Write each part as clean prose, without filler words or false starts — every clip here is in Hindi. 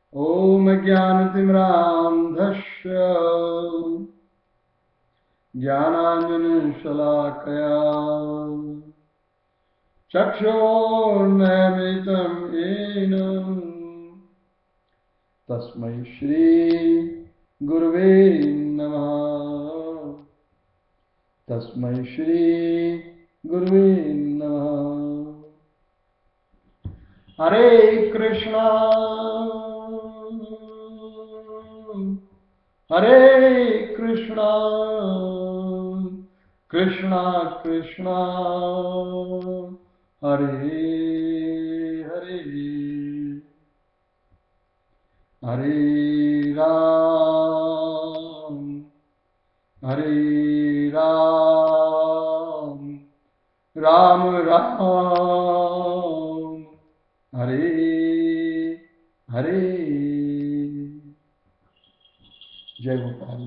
ॐ ज्ञानतिमिरान्धस्य ज्ञानाञ्जनशलाकया चक्षुर्नमितं येन तस्मै श्री गुरुवे नमः। तस्मै श्री गुरुवे नमः। हरे कृष्णा हरे कृष्णा कृष्णा कृष्णा हरे हरे हरे राम राम राम हरे हरे। जय गोपाल।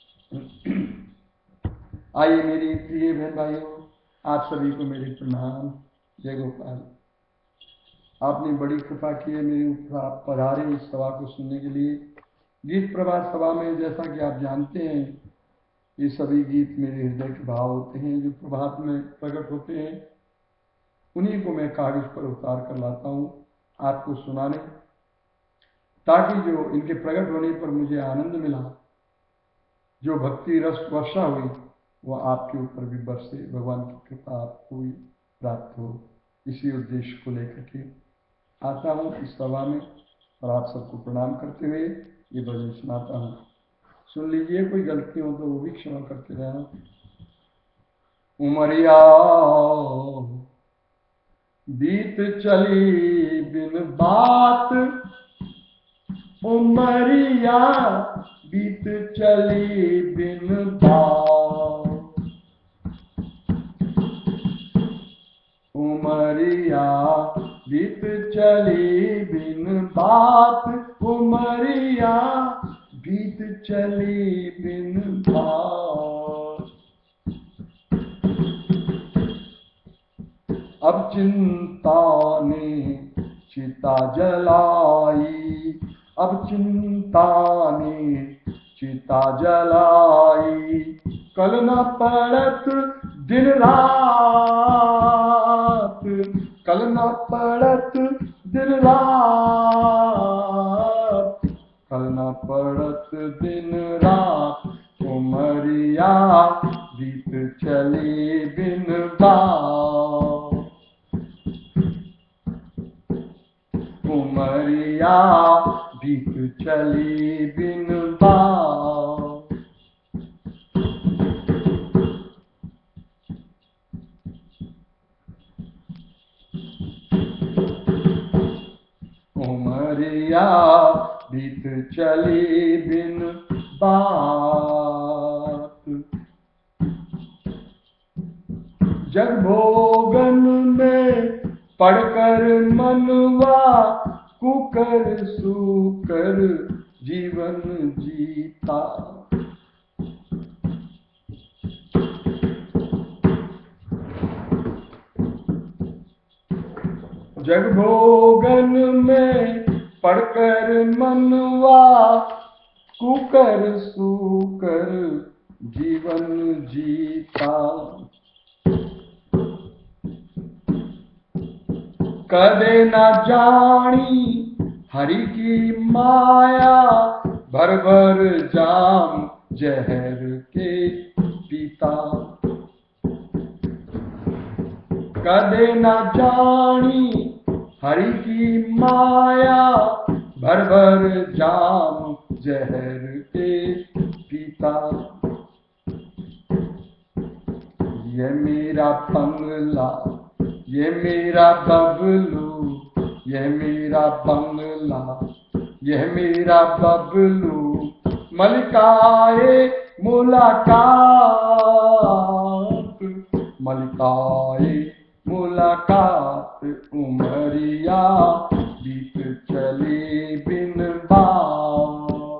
आइए मेरी प्रिय बहन भाइयों, आप सभी को मेरे प्रणाम। जय गोपाल। आपने बड़ी कृपा की है मेरे ऊपर, आप पधारे इस सभा को सुनने के लिए। गीत प्रभात सभा में जैसा कि आप जानते हैं, ये सभी गीत मेरे हृदय के भाव होते हैं जो प्रभात में प्रकट होते हैं। उन्हीं को मैं कागज पर उतार कर लाता हूँ आपको सुनाने, ताकि जो इनके प्रकट होने पर मुझे आनंद मिला, जो भक्ति रस वर्षा हुई, वो आपके ऊपर भी बरसे, भगवान की कृपा आपको भी प्राप्त हो। इसी उद्देश्य को लेकर के आता हूँ इस सभा में और आप सबको प्रणाम करते हुए ये भजन सुनाता हूँ। सुन लीजिए, कोई गलती हो तो वो भी क्षमा करते रहना। उमरिया बीत चली बिन बात, उमरिया बीत चली बिन बात, उमरिया बीत चली बिन बात, उमरिया बीत चली बिन बात। अब चिंता ने चिता जलाई, अब चिंता ने चिता जलाई, कल न पड़त दिन रात, कल न पड़त दिन रात, कल न पड़त दिन रात, उमरिया बीत चली बिन बात, उमरिया बीत चली बिन बात। उमरिया बीत चली बिन बात, जग भोगन में पढ़कर मनवा, कुकर सुकर जीवन जीता, जग भोगन में पढ़कर मनवा, कुकर सुकर जीवन जीता, कदे न जानी हरि की माया, भर भर जाम जहर के पीता, कदे न जानी हरि की माया, भर भर जाम जहर के पीता। ये मेरा बंगला, ये मेरा बबलू, ये मेरा बंगला, ये मेरा बबलू, मलिकाए मुलाकात, मलिकाए मुलाकात, उमरिया बीत चली बिन बात,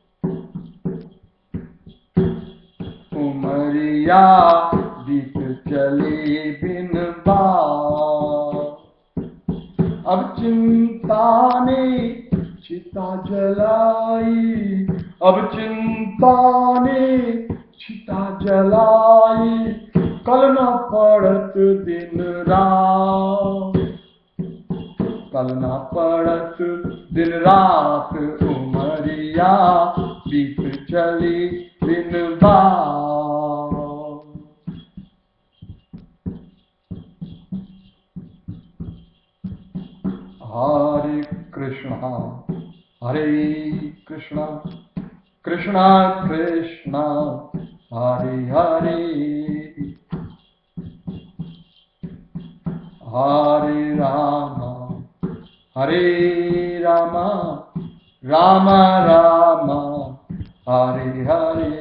उमरिया बीत चली बिन बात। अब चिंता ने चित चिता जलाई, अब चिंता ने चिता जलाई, कल न पड़त दिन रात, कल न पड़त दिन रात, उमरिया बीत चली दिन बार। हरे कृष्णा हरे कृष्णा, कृष्णा कृष्णा हरे हरे, हरे राम हरे राम, राम राम हरे हरे।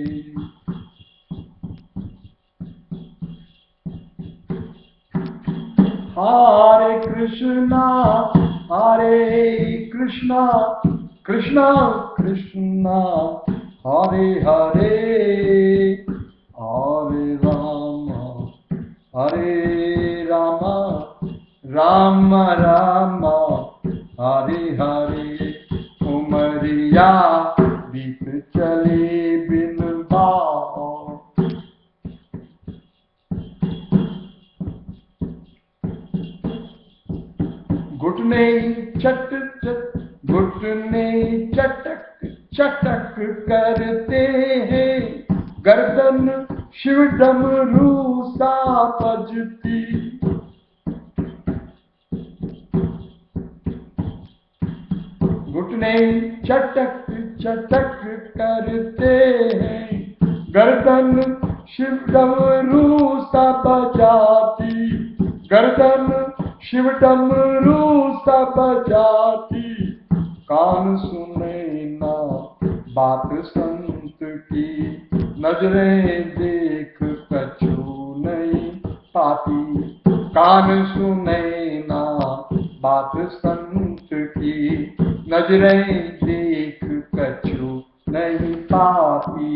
हरे कृष्णा कृष्णा कृष्णा हरे हरे, हरे राम राम राम हरे हरे, उमरिया बीत चले बिन बार। घुटने घुटने चटक चटक करते हैं, गर्दन शिव डमरू सा बजती, घुटने चटक चटक करते हैं, गर्दन शिव डमरू सा बजाती, गर्दन शिव डमरू सा बजाती, कान सुने ना बात संत की, नजरें देख कछु नहीं पाती, कान सुने ना बात संत की, नजरें देख कछु नहीं पाती।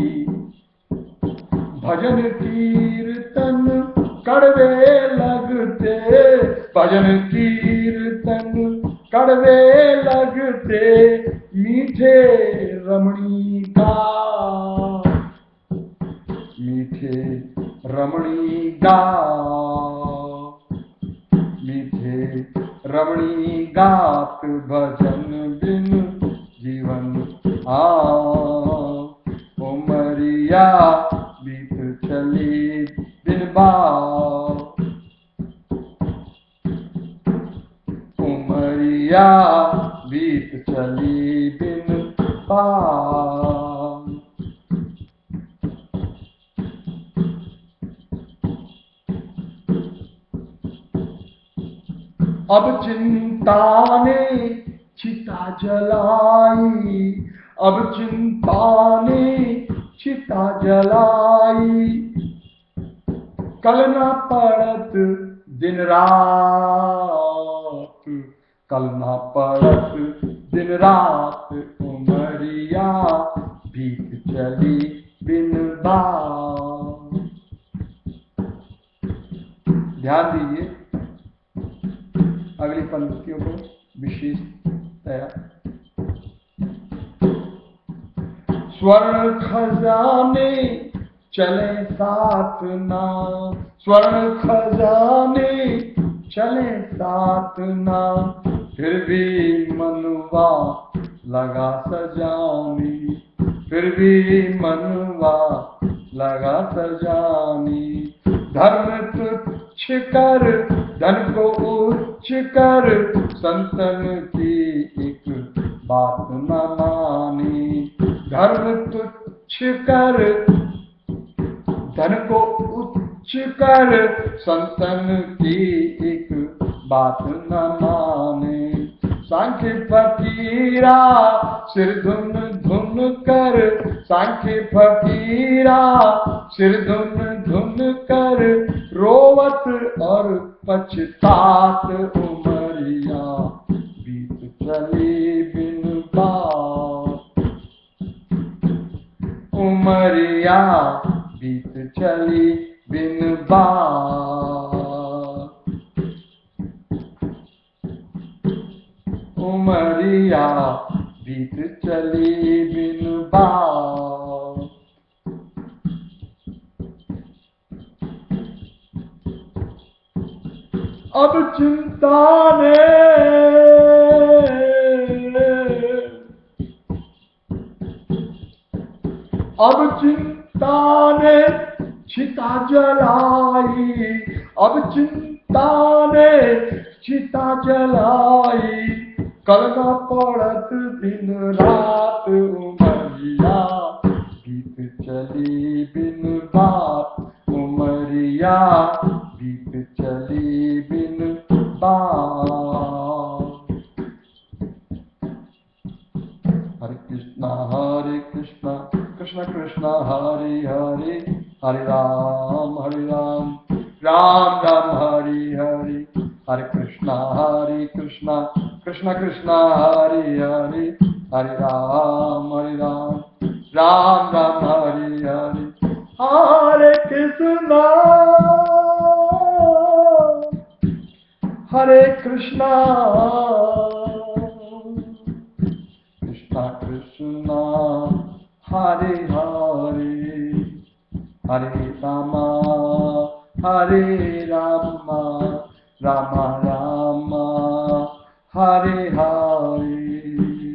भजन कीर्तन कड़वे लगते, भजन कीर्तन कड़वे लगते, मीठे रमणी गा, मीठे रमणी गा, मीठे रमणी गात भजन बिन जीवन उमरिया बीत चली दिन बार, उमरिया बीत चली दिन बार। अब चिंता ने चिता जलाई, अब चिंता ने चिता जलाई, कल न पड़त दिन रात, कल न पड़त दिन रात, उमरिया बीत चली दिन बार। ध्यान दीजिए अगली पंक्तियों को विशेषतया। स्वर्ण खजाने चले साथ ना, स्वर्ण खजाने चले साथ ना, फिर भी मनवा लगा सजानी, फिर भी मनवा लगा सजानी, धर्म तुच्छ कर धन को उच्च कर, संतन की एक बात न मानी, धर्म तुच्छ कर धन को उच्च कर, संतन की एक बात न माने, सांख्य फकीरा सिर धुन धुन कर, सांख्य फकीरा सिर धुन धुन कर, रोवत और पछतात, उमरिया बीत चली बिन बार, उमरिया बीत चली बिन बार, उमरिया बीत चली बिन बात। अब चिंता ने चिता जलाई, अब चिंता ने चिता जलाई, कल न पड़त दिन रात उमरिया, बीत चली बिन बात उमरिया, बीत चली बिन बात। हरे कृष्णा कृष्ण कृष्ण हरे हरे, हरे राम राम राम हरे हरे, हरे कृष्ण कृष्ण कृष्ण हरे हरे, हरे राम राम राम हरे हरे, हरे कृष्णा हरे कृष्णा कृष्णा कृष्णा हरे हरे, हरे रामा राम राम हरे हरे।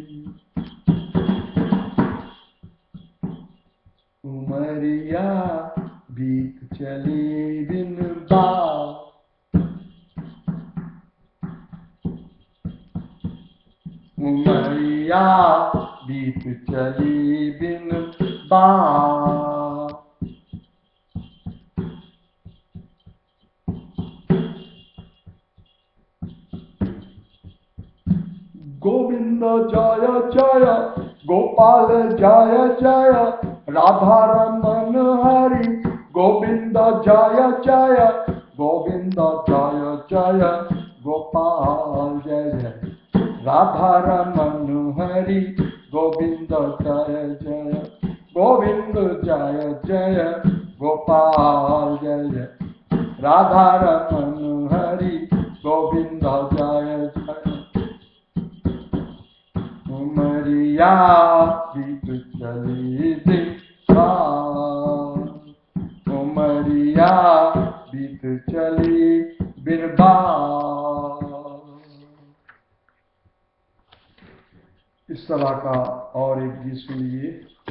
उमरिया बीत चली बिन बात, उमरिया बीत चली बिन बात। गोविंद जय जय गोपाल जय जय, राधा रमन हरि गोविंद जय जय, गोविंद जय जय गोपाल जय जय, राधा रमन हरि गोविंद जय जय, गोविंद जय जय गोपाल जय जय, राधा रमन हरि गोविंद जय जय। उमरिया बीत चली बिन बात, उमरिया बीत चली बिन बात। इस तरह का और एक गीत सुनिए।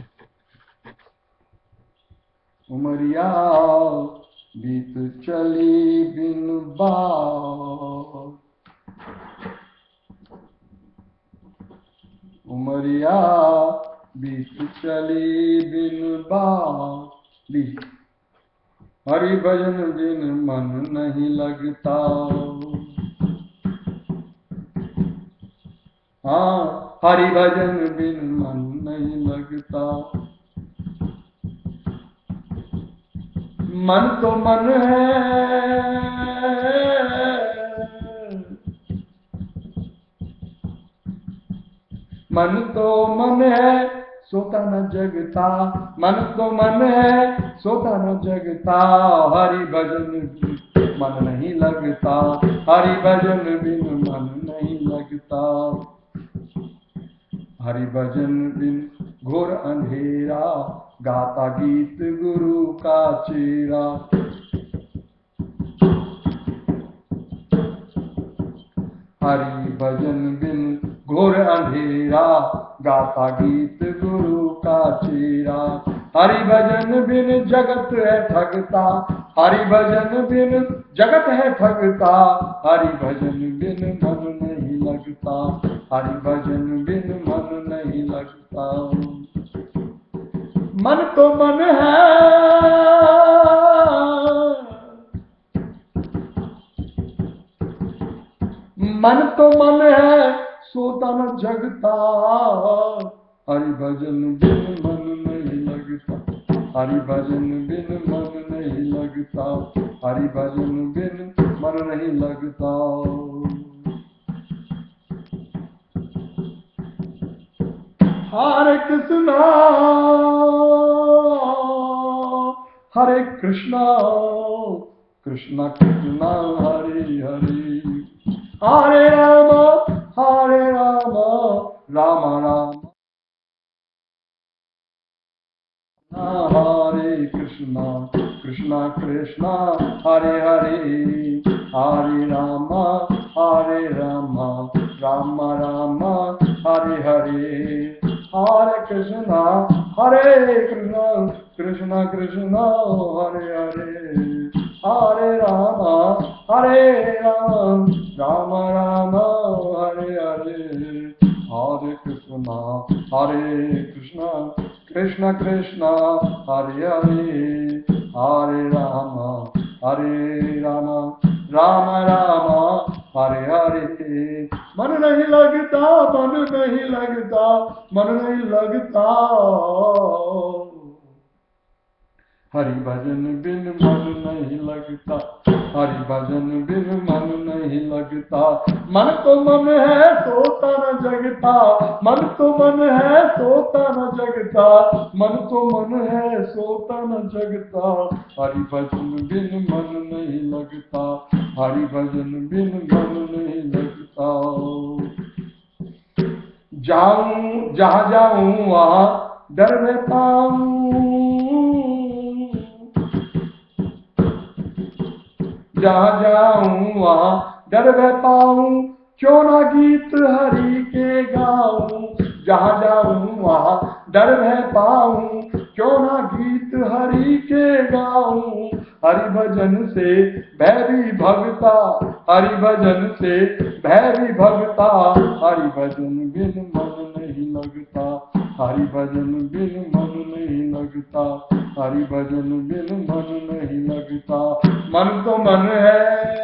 उमरिया बीत चली बिन बात, उमरिया बीत चली बिन बात। हरि भजन बिन मन नहीं लगता, हाँ हरि भजन बिन मन नहीं लगता, मन तो मन है, मन तो मन है सोता न जगता, मन तो मन है सोता न जगता, हरि भजन बिन मन नहीं लगता, हरि भजन बिन मन नहीं लगता, हरि भजन बिन घोर अंधेरा, गाता गीत गुरु का चेरा, हरि भजन बिन घोर अंधेरा, गाता गीत गुरु का चेरा, हरि भजन बिन जगत है ठगता, हरि भजन बिन जगत है ठगता, हरि भजन बिन मन नहीं लगता, हरि भजन बिन मन नहीं लगता। मन तो मन है, मन तो मन है सोता न जगता, हरि भजन बिन मन नहीं लगता, हरि भजन बिन मन नहीं लगता, हरि भजन बिन मन नहीं लगता। हरे कृष्णा हरे कृष्णा, कृष्णा कृष्णा हरे हरे, हरे राम राम राम कृष्णा कृष्णा कृष्णा हरे हरे, हरे रामा राम राम हरे हरे, हरे कृष्णा कृष्णा कृष्णा हरे हरे, हरे राम राम राम हरे हरे, हरे कृष्णा कृष्णा कृष्णा हरे हरे, हरे राम राम राम हरे हरे। मन नहीं लगता हरि भजन बिन मन नहीं लगता, हरि भजन बिन मन नहीं लगता। मन तो मन है सोता न जगता, मन तो मन है सोता न जगता, मन तो मन है सोता न जगता। हरि भजन बिन मन नहीं लगता, हरि भजन बिन मन नहीं लगता। जाऊं जहाँ जाऊं वहाँ डर में पाऊं, जहाँ जाऊं वहाँ डर में पाऊं, क्यों ना गीत हरि के गाऊं। जहाँ जाऊं वहाँ डर में पाऊं, क्यों ना गीत हरि के गाऊं। हरि भजन से भैरी भगता, हरि भजन से भैरी भगता। हरि भजन बिन मन नहीं लगता, हरि भजन बिन मन नहीं लगता, हरि भजन बिन मन नहीं लगता। मन तो मन है,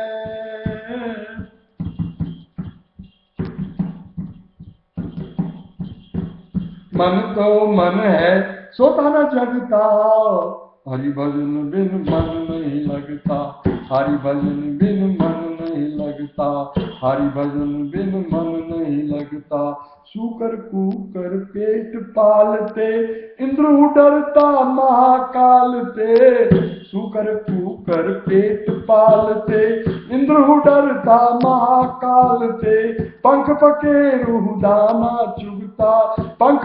मन तो मन है सोता न जगता। हरि भजन बिन मन नहीं लगता, हरि भजन बिन मन नहीं लगता, हरि भजन बिन मन नहीं लगता। सूकर कूकर पेट पालते, इंद्र डरता महाकाल ते। सूकर कूकर पेट पालते, इंद्र डरता महाकाल ते। पंख पखेरु दाना चुगता, पंख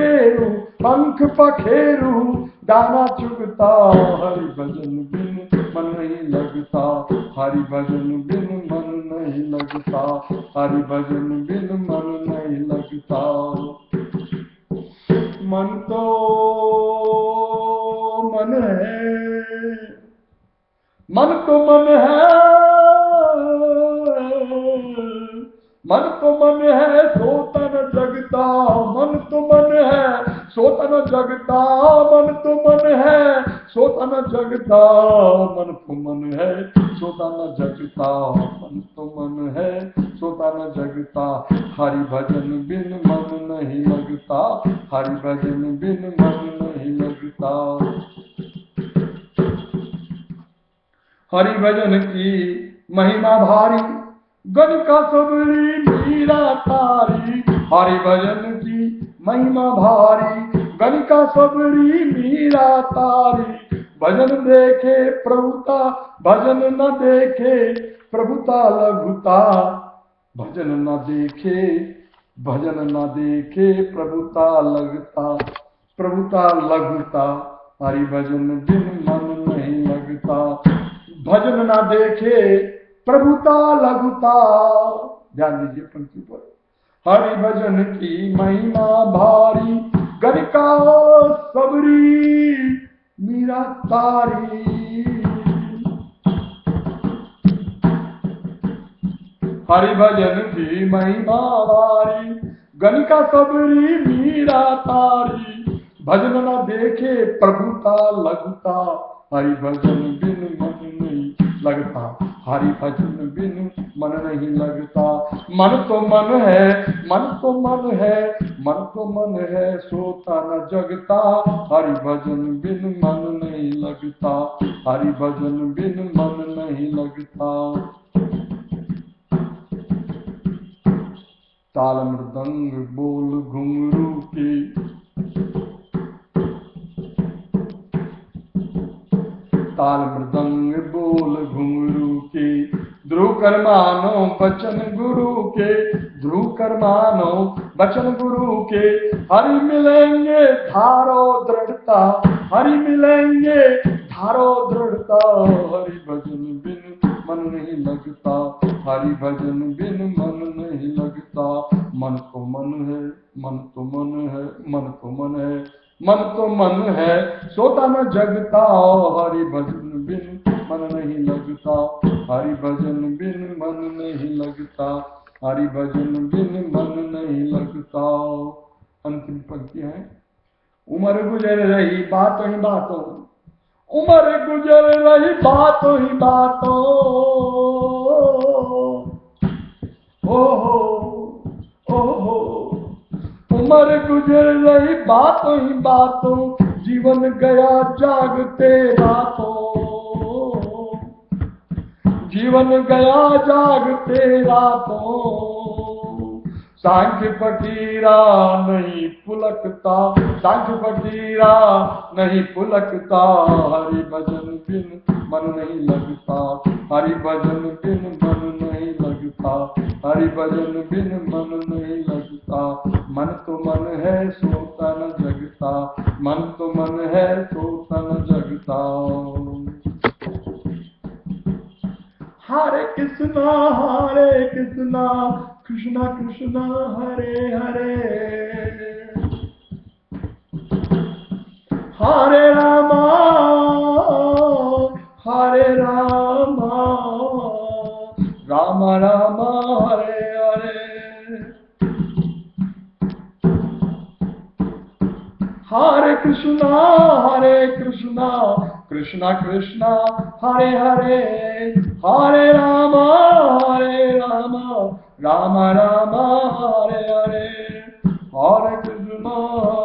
पखेरु दाना चुगता। हरि भजन बिन मन नहीं लगता, हरि भजन बिन मन नहीं लगता, हरि भजन बिन मन नहीं लगता। मन तो मन है, मन तो मन है, मन तो मन है सोता न जगता। मन तो मन है सोता न जगता, मन तो मन है सोता न जगता। मन तो मन है सोता न जगता, मन तो मन है सोता न जगता। हरि भजन बिन मन नहीं लगता, हरि भजन बिन मन नहीं लगता। हरि भजन की महिमा भारी, गणिका सबरी मीरा तारी। हरि भजन की महिमा भारी, गणिका सबरी मीरा तारी। भजन देखे प्रभुता, भजन न देखे प्रभुता लघुता। भजन न देखे, भजन न देखे प्रभुता लगता, प्रभुता लघुता। हरि भजन बिन मन नहीं लगता, भजन ना देखे प्रभुता लघुता। ध्यान दीजिए पंक्ति पर। हरि भजन की महिमा भारी, गणिका सबरी मीरा तारी। हरि भजन की महिमा भारी, गणिका सबरी मीरा तारी। भजन न देखे प्रभुता लघुता, हरि भजन बिन मन नहीं लगता, हरि भजन बिन मन नहीं लगता। मन तो मन है, मन तो मन है, मन तो मन है सोता न जगता। हरि भजन बिन मन नहीं लगता, हरि भजन बिन मन नहीं लगता। ताल मृदंग बोल घुंघरू की, ताल मृदंग बोल घुंघरू के। ध्रुव कर मानो बचन गुरु के, ध्रुव कर मानो बचन गुरु के। हरि मिलेंगे धारो दृढ़ता, हरि मिलेंगे हारो दृढ़ता, हरि भजन बिन मन नहीं लगता, हरि भजन बिन मन नहीं लगता। मन तो मन है, मन तो मन है, मन तो मन है, मन तो मन है, सोता न जगता, हरि भजन बिन मन नहीं लगता, हरि भजन बिन मन नहीं लगता, हरि भजन बिन मन नहीं लगता। अंतिम पंक्तियां हैं। उम्र गुजर रही बातों ही बातों, उम्र गुजर रही बातों ही बातों, ओहो, उम्र गुजर रही बातों ही बातों, जीवन गया जागते रातों, जीवन गया जागते रातों। सांख्य फकीरा नहीं पुलकता, सांख्य फकीरा नहीं पुलकता, हरि भजन बिन मन नहीं लगता, हरि भजन बिन मन नहीं लगता, हरि भजन बिन मन नहीं लगता। मन तो मन है सोता न जगता, मन तो मन है सोता न जगता। हरे कृष्णा कृष्णा कृष्णा हरे हरे, हरे रामा राम राम हरे हरे, हरे कृष्णा कृष्णा कृष्णा हरे हरे, हरे राम राम राम हरे हरे, हरे कृष्णा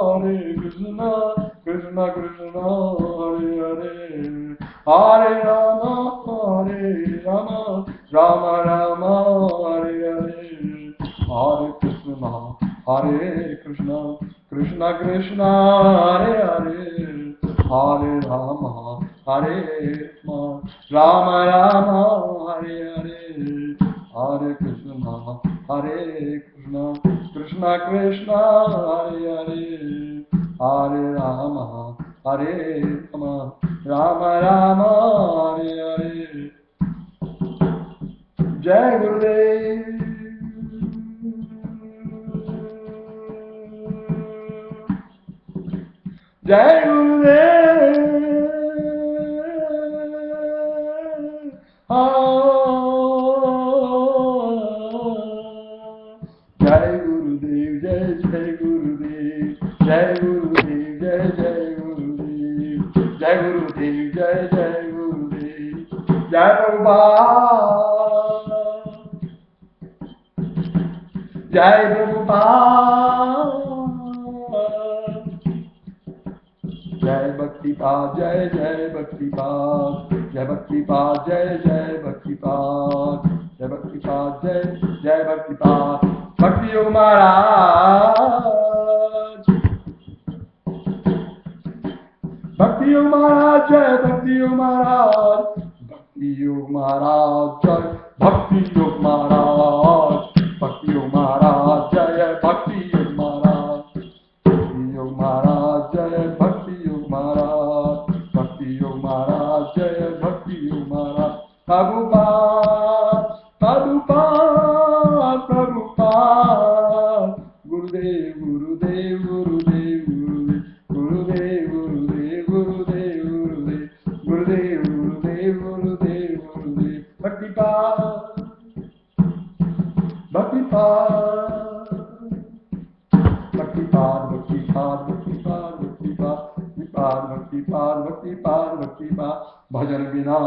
कृष्णा कृष्णा हरे हरे, हरे राम राम राम हरे हरे, हरे कृष्णा कृष्णा कृष्णा हरे हरे, हरे राम राम राम हरे हरे, हरे कृष्णा कृष्णा कृष्णा हरे हरे, हरे राम राम राम हरे हरे। जय गुरुदेव। जय गुरुदेव। जय गुरुदेव, जय गुरुदेव, जय गुरुदेव, जय गुरुदेव, जय गुरुदेव, जय गुरुदेव, जय प्रभुपाद, जय प्रभुपाद, जय भक्तिपाद, जय भक्तिपाद, जय भक्तिपाद, जय भक्तिपाद, जय भक्तिपाद, जय भक्तिपाद। भक्ति योग महाराज, भक्ति योग महाराज, जय भक्ति योग महाराज, भक्ति योग महाराज, जय भक्ति योग महाराज, भक्ति योग महाराज, जय भक्ति योग महाराज, भक्ति योग महाराज, जय भक्ति योग महाराज, भक्ति योग महाराज, जय भक्ति योग महाराज। प्रभुपाद, प्रभुपाद, प्रभुपाद, गुरुदेव गुरुदेव गुरुदेव गुरुदेव गुरुदेव गुरुदेव गुरुदेव गुरुदेव गुरुदेव गुरुदेव गुरुदेव। भक्तिपाद, भक्तिपाद, भक्तिपाद, भक्तिपाद, भक्तिपाद, भक्तिपाद, भक्तिपाद, भक्तिपाद, भक्तिपाद, भक्तिपाद। भजन बिना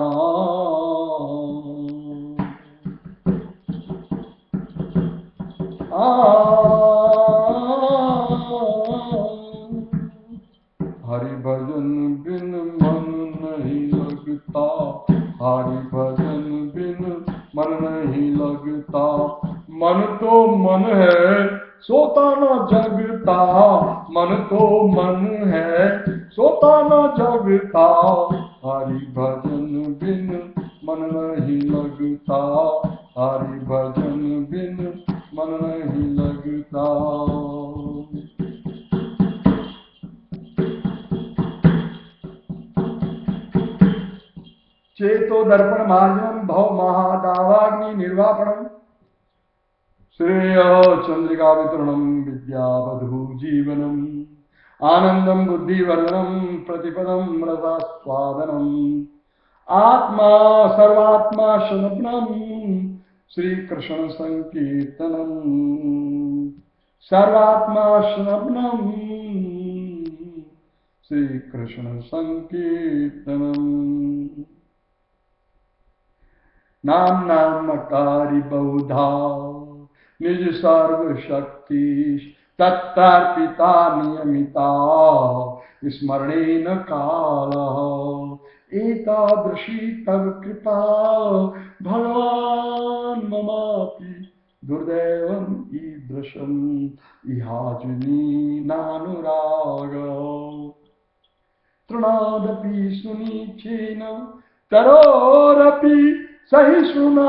हरि भजन बिन मन नहीं लगता, हरि भजन बिन मन नहीं लगता। मन तो मन है सोता न जगता, मन तो मन है सोता न जगता, हरि भजन बिन मन नहीं लगता, हरि भजन बिन मन नहीं लगता। चेतो दर्पण मार्जनम भव महादावाग्नि निर्वापणम श्रेय चंद्रिका वितरणम विद्यावधु जीवनम आनंदम बुद्धिवर्धनम प्रतिपदम रसास्वादनम आत्मा सर्वात्मा शनपनम श्री कृष्ण संकीर्तनम सर्वात्मा शनपनम श्री कृष्ण संकीर्तनम नाम नामकारी बहुधा निज सर्व शक्ति तत्तर्पिता नियमिता स्मरणेन काल एतादृशी तव कृपा भगवान ममापि दुर्दैवम् ईदृशम् इहाजुनी नानुराग तृणादपि सुनीचेन तरोरपि सहिष्णुना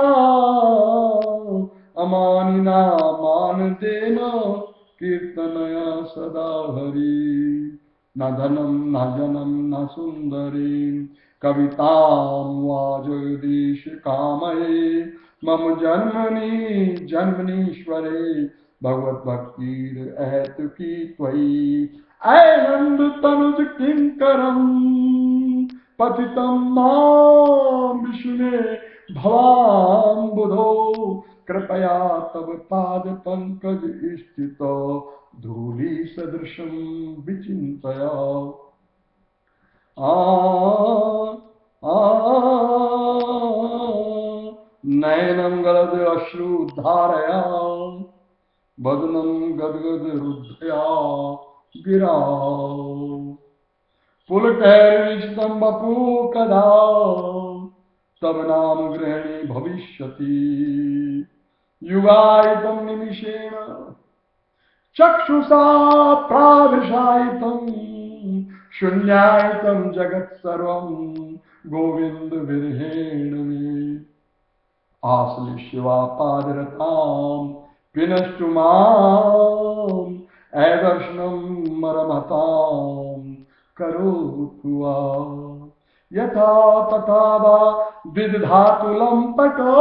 अमानिना मानदेन कीर्तनया सदा हरि न धनं न जनं न सुन्दरीं कवितां वा जगदीश कामये मम जन्मनि जन्मनीश्वरे भगवद्भक्तिर् अहेतुकी त्वयि ऐनन्द तनुज किंकरं पतितं मां विष्णे भवाम्बुधो कृपया तव पाद पंकज स्थितो धूली सदृशं विचिन्तया नयनं गलद अश्रु धारया बदनं गदगद रुद्धया गिरा पुलकैर्विष्टं वपु कदा तव नाम ग्रहणे भविष्यति युगायितं निमिषेण चक्षुषा प्राविशायितं शून्यायितं जगत् सर्वं गोविंद विरहेण मे आश्लिष्यवा पादरतां विनष्टु माम् ऐदर्शनं मरमतां करोतु वा यथा तथा वा विदधातुलं पटो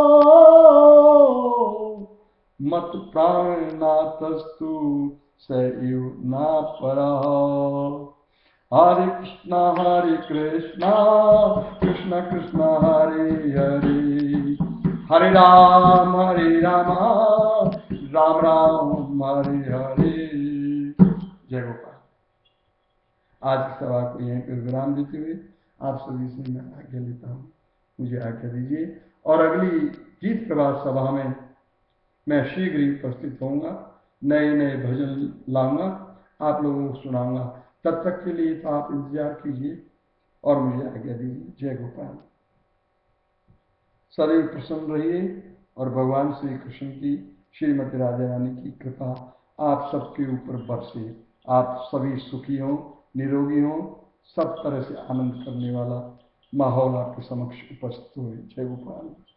मत प्राणनाथस्तु सैव न परा हरे कृष्णा कृष्ण कृष्ण हरे हरे हरे राम राम राम हरे हरे। जय गोपाल। आज की सभा को यहीं पर विराम देते हुए आप सभी से मैं आज्ञा लेता हूँ, मुझे आज्ञा दीजिए। और अगली गीत प्रभात सभा में मैं शीघ्र ही उपस्थित होऊंगा, नए नए भजन लाऊंगा, आप लोगों को सुनाऊंगा। तब तक के लिए तो आप इंतजार कीजिए और मुझे आज्ञा दीजिए। जय गोपाल। सदैव प्रसन्न रहिए और भगवान श्री कृष्ण की, श्रीमती राधा रानी की कृपा आप सबके ऊपर बरसे। आप सभी सुखी हों, निरोगी हों, सब तरह से आनंद करने वाला माहौल आपके समक्ष उपस्थित हो। जय गोपाल।